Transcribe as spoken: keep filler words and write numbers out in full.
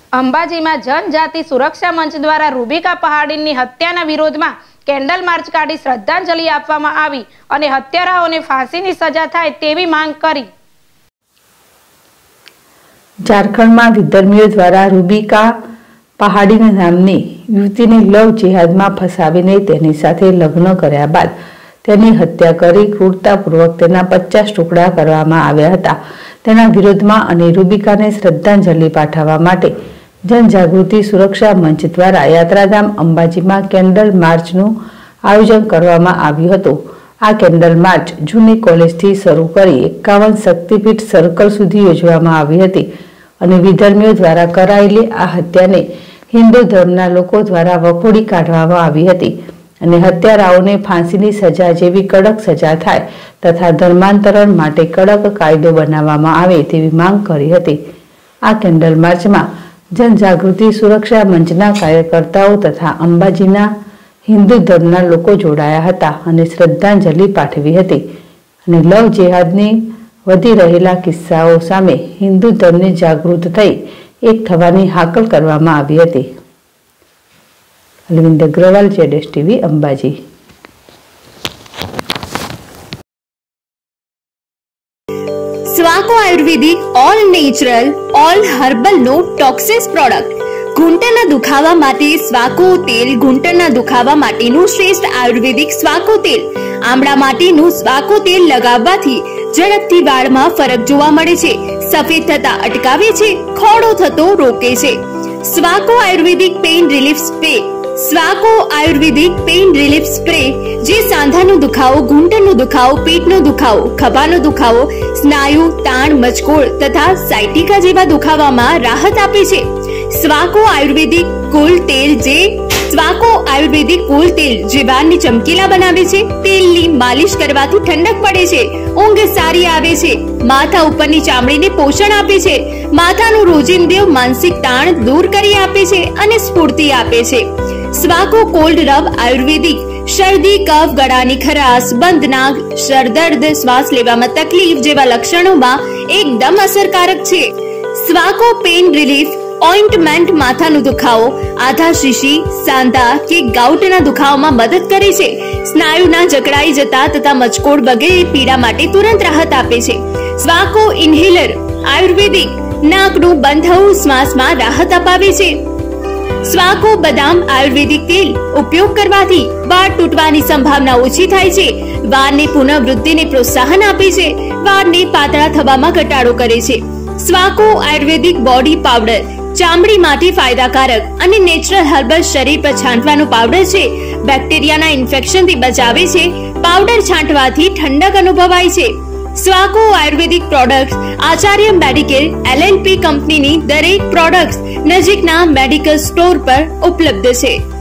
અંબાજીમાં જનજાતિ સુરક્ષા મંચ દ્વારા રૂબિકા પહાડીની હત્યાના વિરોધમાં કેન્ડલ માર્ચ કાઢી શ્રદ્ધાંજલિ આપવામાં આવી અને હત્યારાઓને ફાંસીની સજા થાય તેવી માંગ કરી। ઝારખંડમાં વિધર્મીઓ દ્વારા રૂબિકા પહાડી નામની યુવતીને લવ જેહાદમાં ફસાવીને તેની સાથે લગ્ન કર્યા બાદ તેની હત્યા કરી ક્રૂરતાપૂર્વક તેના પચાસ ટુકડા કરવામાં આવ્યા હતા। તેના વિરોધમાં અને રૂબિકાને શ્રદ્ધાંજલિ પાઠવવા માટે જનજાગૃતિ સુરક્ષા મંચ દ્વારા યાત્રાધામ અંબાજીમાં કેન્ડલ માર્ચનું આયોજન કરવામાં આવ્યું હતું। આ કેન્ડલ માર્ચ જૂની કોલેજથી શરૂ કરી એકાવન શક્તિપીઠ સર્કલ સુધી યોજવામાં આવી હતી અને વિધર્મીઓ દ્વારા કરાયેલી આ હત્યાને હિન્દુ ધર્મના લોકો દ્વારા વખોડી કાઢવામાં આવી હતી અને હત્યારાઓને ફાંસીની સજા જેવી કડક સજા થાય તથા ધર્માંતરણ માટે કડક કાયદો બનાવવામાં આવે તેવી માંગ કરી હતી। આ કેન્ડલ માર્ચમાં જનજાગૃતિ સુરક્ષા મંચના કાર્યકર્તાઓ તથા અંબાજીના હિન્દુ ધર્મના લોકો જોડાયા હતા અને શ્રદ્ધાંજલિ પાઠવી હતી અને લવ જેહાદની વધી રહેલા કિસ્સાઓ સામે હિન્દુ ધર્મને જાગૃત થઈ એક થવાની હાકલ કરવામાં આવી હતી। અરવિંદ અગ્રવાલ, જેડેશ ટીવી, અંબાજી। સ્વાકો Ayurvedic all natural all herbal no toxins product ઘૂંટણના દુખાવા માટે સ્વાકો તેલ ઘૂંટણના દુખાવા માટેનું શ્રેષ્ઠ આયુર્વેદિક સ્વાકો તેલ આમળા માટેનું સ્વાકો તેલ લગાવવાથી ઝડપથી વાળમાં ફરક જોવા મળે છે, સફેદ થતા અટકાવે છે, ખોડો થતો રોકે છે। સ્વાકો આયુર્વેદિક પેઇન રિલીફ સ્પ્રે સ્વાકો આયુર્વેદિક પેઇન રિલીફ સ્પ્રે જે સાંધાનો દુખાવો, ઘૂંટણનો દુખાવો, પેટનો દુખાવો, ખભાનો દુખાવો, સ્નાયુ તાણ, મચકોડ તથા સાયટિકા જેવા દુખાવામાં રાહત આપે છે। સ્વાકો આયુર્વેદિક કુલ તેલ જે સ્વાકો આયુર્વેદિક કુલ તેલ જે વાળને ચમકીલા બનાવે છે, તેલની માલિશ કરવાથી ઠંડક પડે છે, ઊંઘ સારી આવે છે, માથા ઉપરની ચામડીને પોષણ આપે છે, માથાનું રોજિંદુ માનસિક તાણ દૂર કરી આપે છે અને સ્ફૂર્તિ આપે છે। સ્વાકો કોલ્ડ રબ આયુર્વેદિક શરદી, કફ, ગળાની ખરાશ, બંધ નાક, સરદર્દ, શ્વાસ લેવામાં તકલીફ જેવા લક્ષણોમાં એકદમ અસરકારક છે। સ્વાકો પેઇન રિલીફ ઓઇન્ટમેન્ટ માથાનો દુખાવો, આધા શીશી, સાંધા કે ગાઉટના દુખાવામાં મદદ કરે છે, સ્નાયુના જકડાઈ જતા તથા મચકોડ વગેરે પીડા માટે તુરંત રાહત આપે છે। સ્વાકો ઇન્હેલર આયુર્વેદિક નાકનું બંધાવું શ્વાસમાં રાહત અપાવે છે। સ્વાકો બદામ આયુર્વેદિક તેલ ઉપયોગ કરવાથી વાળ તૂટવાની સંભાવના ઓછી થાય છે, વાળની પુનઃવૃદ્ધિને પ્રોત્સાહન આપે છે, વાળને પાતળા થવામાં ઘટાડો કરે છે। સ્વાકો આયુર્વેદિક બોડી પાવડર ચામડી માટે ફાયદાકારક અને નેચરલ હર્બલ શરીર પર છાંટવાનો પાવડર છે, બેક્ટેરિયાના ઇન્ફેક્શનથી બચાવે છે, પાવડર છાંટવાથી ઠંડક અનુભવાય છે। સ્વાકો Ayurvedic products Acharya Medicare L L P કંપનીની દરેક પ્રોડક્ટ્સ નજીકના મેડિકલ સ્ટોર પર ઉપલબ્ધ છે।